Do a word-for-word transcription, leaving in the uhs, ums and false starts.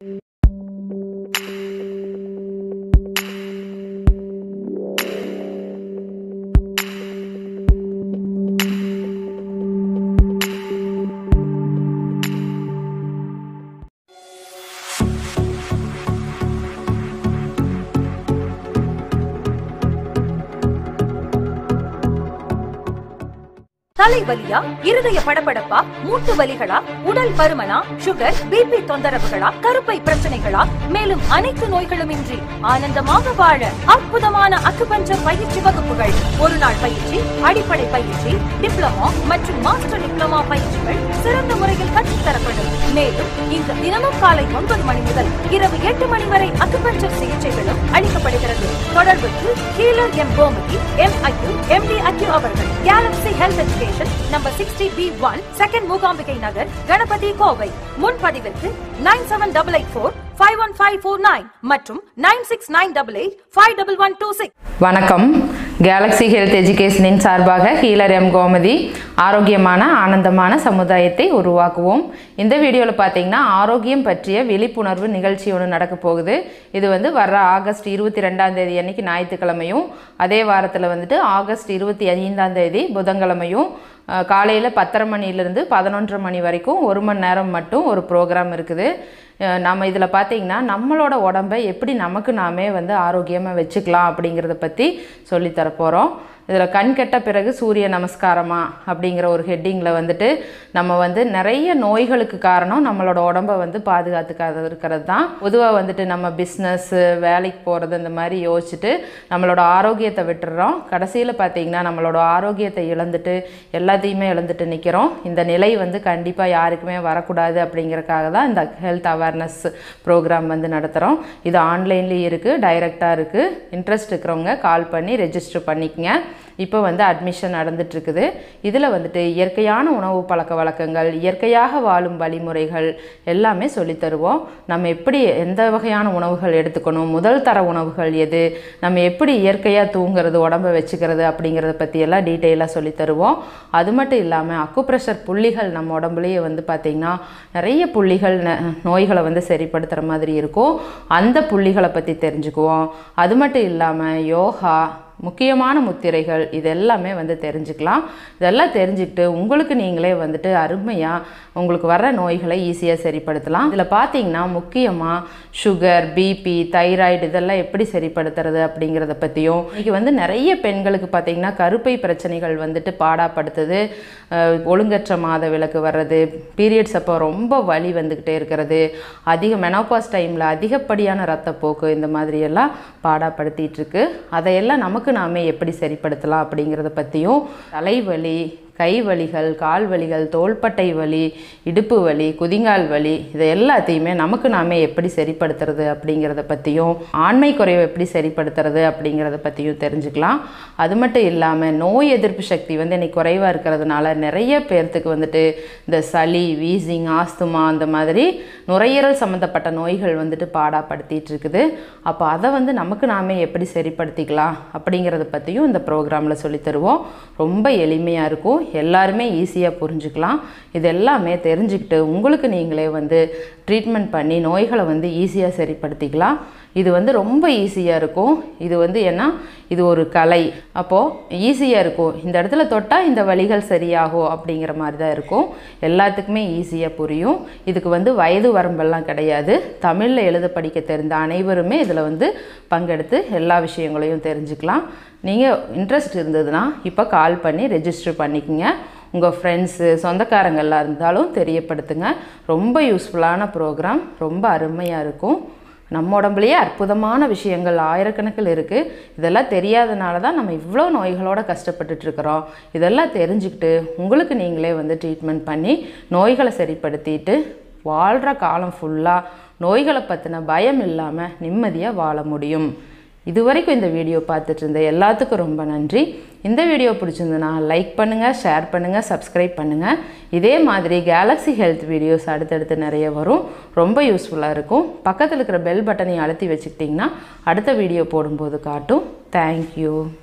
தலைவலியா, இருதய படபடப்பா, மூட்டு வலிகளா, உடல் பருமனா, சுகர், பிபி தொந்தரவுகளா, கருப்பை பிரச்சனைகளா, மேலும் அனைத்து நோய்களும் இன்றி ஆனந்தமாக வாழ அற்புதமான அக்குபஞ்சர் பயிற்சி வகுப்புகள். ஒரு நாள் பயிற்சி, அடிப்படை பயிற்சி, டிப்ளமோ மற்றும் மாஸ்டர் டிப்ளமா பயிற்சிகள் சிறந்த முறையில் கற்றுத்தரப்படும். மேலும் இங்கு தினமும் காலை ஒன்பது மணி முதல் இரவு எட்டு மணி வரை அக்குபஞ்சர் சிகிச்சைகளும் அளிக்கப்படுகிறது. தொடர்புக்கு healer M Gomathi, M acu, M D acu அவர்கள். Galaxy Health Education number sixty B one, second Mookambigai Nagar, Ganapathi, Kovai. முன்பதிவிற்கு nine seven eight eight four five one five four nine மற்றும் nine six nine eight eight five one one two six. வணக்கம். Galaxy Health எஜுகேஷனின் சார்பாக healer M Gomathi. ஆரோக்கியமான ஆனந்தமான சமுதாயத்தை உருவாக்குவோம். இந்த வீடியோவில் பார்த்தீங்கன்னா ஆரோக்கியம் பற்றிய விழிப்புணர்வு நிகழ்ச்சி ஒன்று நடக்க போகுது. இது வந்து வர்ற ஆகஸ்ட் இருபத்தி ரெண்டாம் தேதி அன்னைக்கு ஞாயிற்றுக்கிழமையும், அதே வாரத்தில் வந்துட்டு ஆகஸ்ட் இருபத்தி ஐந்தாம் தேதி புதன்கிழமையும் காலையில் பத்தரை மணிலேருந்து பதினொன்றரை மணி வரைக்கும் ஒரு மணி நேரம் மட்டும் ஒரு ப்ரோக்ராம் இருக்குது. நம்ம இதில் பார்த்திங்கன்னா நம்மளோட உடம்பை எப்படி நமக்கு நாமே வந்து ஆரோக்கியமாக வச்சுக்கலாம் அப்படிங்கிறத பற்றி சொல்லித்தரப்போகிறோம். இதில் கண் கெட்ட பிறகு சூரிய நமஸ்காரமா அப்படிங்கிற ஒரு ஹெட்டிங்கில் வந்துட்டு நம்ம வந்து நிறைய நோய்களுக்கு காரணம் நம்மளோட உடம்பை வந்து பாதுகாத்துக்காத இருக்கிறது தான். பொதுவாக வந்துட்டு நம்ம பிஸ்னஸ்ஸு, வேலைக்கு போகிறது இந்த மாதிரி யோசிச்சுட்டு நம்மளோட ஆரோக்கியத்தை விட்டுடுறோம். கடைசியில் பார்த்திங்கன்னா நம்மளோட ஆரோக்கியத்தை இழந்துட்டு எல்லாத்தையுமே இழந்துட்டு நிற்கிறோம். இந்த நிலை வந்து கண்டிப்பாக யாருக்குமே வரக்கூடாது அப்படிங்கிறக்காக தான் இந்த ஹெல்த் அவேர்னஸ் ப்ரோக்ராம் வந்து நடத்துகிறோம். இது ஆன்லைன்லேயும் இருக்குது, டைரெக்டாக இருக்குது. இன்ட்ரெஸ்ட் இருக்கிறவங்க கால் பண்ணி ரெஜிஸ்டர் பண்ணிக்கங்க. இப்போ வந்து அட்மிஷன் நடந்துட்டுருக்குது. இதில் வந்துட்டு இயற்கையான உணவு பழக்க வழக்கங்கள், இயற்கையாக வாழும் வழிமுறைகள் எல்லாமே சொல்லித்தருவோம். நம்ம எப்படி எந்த வகையான உணவுகள் எடுத்துக்கணும், முதல் தர உணவுகள் எது, நம்ம எப்படி இயற்கையாக தூங்குறது, உடம்பை வச்சுக்கிறது அப்படிங்கிறத பற்றியெல்லாம் டீட்டெயிலாக சொல்லித்தருவோம். அது மட்டும் இல்லாமல் அக்குப்ரெஷர் புள்ளிகள் நம்ம உடம்புலேயே வந்து பார்த்திங்கன்னா நிறைய புள்ளிகள் நோய்களை வந்து சரிப்படுத்துகிற மாதிரி இருக்கும். அந்த புள்ளிகளை பற்றி தெரிஞ்சுக்குவோம். அது மட்டும் இல்லாமல் யோகா, முக்கியமான முத்திரைகள் இது எல்லாமே வந்து தெரிஞ்சுக்கலாம். இதெல்லாம் தெரிஞ்சுக்கிட்டு உங்களுக்கு நீங்களே வந்துட்டு அருமையாக உங்களுக்கு வர்ற நோய்களை ஈஸியாக சரிப்படுத்தலாம். இதில் பார்த்தீங்கன்னா முக்கியமாக சுகர், பிபி, தைராய்டு இதெல்லாம் எப்படி சரிப்படுத்துறது அப்படிங்கிறத பற்றியும், இன்றைக்கி வந்து நிறைய பெண்களுக்கு பார்த்திங்கன்னா கருப்பை பிரச்சனைகள் வந்துட்டு பாடாப்படுத்துது. ஒழுங்கற்ற மாத விலக்கு வர்றது, பீரியட்ஸ் அப்போ ரொம்ப வலி வந்துக்கிட்டே இருக்கிறது, அதிக மெனோபாஸ் டைமில் அதிகப்படியான இரத்தப்போக்கு, இந்த மாதிரியெல்லாம் பாடாப்படுத்திகிட்ருக்கு. அதையெல்லாம் நமக்கு நாமே எப்படி சரிப்படுத்தலாம் அப்படிங்கிறத பற்றியும், தலைவலி, கை வலிகள், கால் வலிகள், தோள்பட்டை வலி, இடுப்பு வலி, குதிங்கால் வலி இதை எல்லாத்தையுமே நமக்கு நாமே எப்படி சரிப்படுத்துறது அப்படிங்கிறத பற்றியும், ஆண்மை குறைவை எப்படி சரிப்படுத்துறது அப்படிங்கிறத பற்றியும் தெரிஞ்சுக்கலாம். அது மட்டும் இல்லாமல் நோய் எதிர்ப்பு சக்தி வந்து இன்னைக்கு குறைவாக இருக்கிறதுனால நிறைய பேர்த்துக்கு வந்துட்டு இந்த சளி, வீசிங், ஆஸ்துமா அந்த மாதிரி நுரையீரல் சம்மந்தப்பட்ட நோய்கள் வந்துட்டு பாடாப்படுத்திட்டு இருக்குது. அப்போ அதை வந்து நமக்கு நாமே எப்படி சரிப்படுத்திக்கலாம் அப்படிங்கிறத பற்றியும் இந்த ப்ரோக்ராமில் சொல்லித்தருவோம். ரொம்ப எளிமையாக இருக்கும், எல்லாருமே ஈஸியாக புரிஞ்சுக்கலாம். இது எல்லாமே தெரிஞ்சுக்கிட்டு உங்களுக்கு நீங்களே வந்து ட்ரீட்மெண்ட் பண்ணி நோய்களை வந்து ஈஸியாக சரிப்படுத்திக்கலாம். இது வந்து ரொம்ப ஈஸியாக இருக்கும். இது வந்து ஏன்னா இது ஒரு கலை, அப்போது ஈஸியாக இருக்கும். இந்த இடத்துல தொட்டால் இந்த வலிகள் சரியாகும் அப்படிங்கிற மாதிரி தான் இருக்கும். எல்லாத்துக்குமே ஈஸியாக புரியும். இதுக்கு வந்து வயது வரம்பெல்லாம் கிடையாது. தமிழில் எழுத படிக்க தெரிந்த அனைவருமே இதில் வந்து பங்கெடுத்து எல்லா விஷயங்களையும் தெரிஞ்சுக்கலாம். நீங்கள் இன்ட்ரெஸ்ட் இருந்ததுன்னா இப்போ கால் பண்ணி ரெஜிஸ்டர் பண்ணிக்கோங்க. உங்கள் ஃப்ரெண்ட்ஸு, சொந்தக்காரங்கள்லாம் இருந்தாலும் தெரியப்படுத்துங்க. ரொம்ப யூஸ்ஃபுல்லான ப்ரோக்ராம், ரொம்ப அருமையாக இருக்கும். நம்ம உடம்புலையே அற்புதமான விஷயங்கள் ஆயிரக்கணக்கில் இருக்குது. இதெல்லாம் தெரியாதனால தான் நம்ம இவ்வளோ நோய்களோடு கஷ்டப்பட்டுட்ருக்குறோம். இதெல்லாம் தெரிஞ்சுக்கிட்டு உங்களுக்கு நீங்களே வந்து ட்ரீட்மெண்ட் பண்ணி நோய்களை சரிப்படுத்திட்டு வாழ்கிற காலம் ஃபுல்லாக நோய்களை பற்றின பயம் இல்லாமல் நிம்மதியாக வாழ முடியும். இதுவரைக்கும் இந்த வீடியோ பார்த்துட்டு இருந்த எல்லாத்துக்கும் ரொம்ப நன்றி. இந்த வீடியோ பிடிச்சிருந்ததுன்னா லைக் பண்ணுங்கள், ஷேர் பண்ணுங்கள், சப்ஸ்கிரைப் பண்ணுங்கள். இதே மாதிரி கேலக்ஸி ஹெல்த் வீடியோஸ் அடுத்தடுத்து நிறைய வரும், ரொம்ப யூஸ்ஃபுல்லாக இருக்கும். பக்கத்தில் இருக்கிற பெல் பட்டனை அழுத்தி வச்சுக்கிட்டிங்கன்னா அடுத்த வீடியோ போடும்போது காட்டும். தேங்க்யூ.